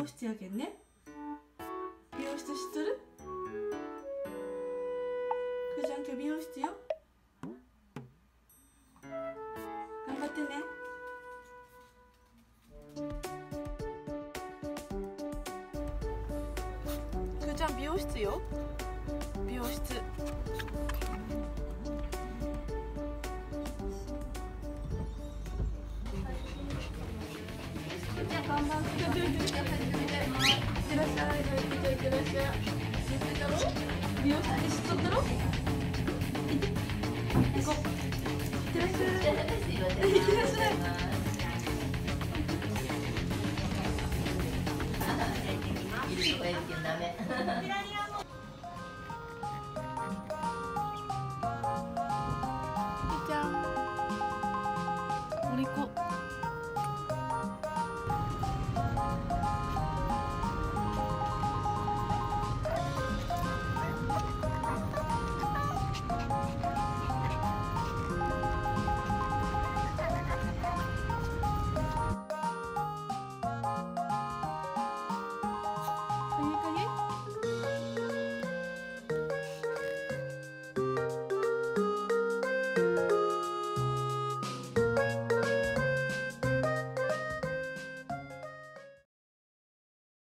容室やけんね。美容室知っとる？くーちゃん今日美容室よ。頑張ってね。くーちゃん美容室よ。美容室。じゃあ看板いってらっしゃい。いってらっしゃい。知ってたろ？美容室で知っとったろ？行こう。いってらっしゃい。いってらっしゃい。じゃん。俺行こう。